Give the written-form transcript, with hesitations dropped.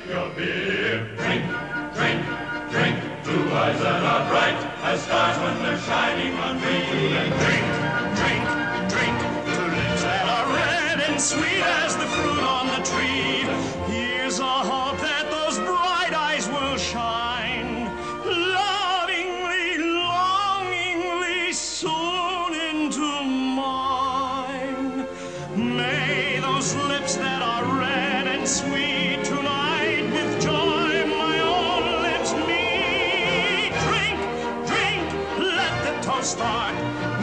your beer. Drink, drink, drink. Blue eyes that are bright as stars when they're shining on me. And drink, drink, drink. To lips that are red and sweet as the fruit on the tree. Here's a hope that those bright eyes will shine, lovingly, longingly, soon into mine. May those lips that are red and sweet tonight with joy my own lips meet. Drink, drink, let the toast start.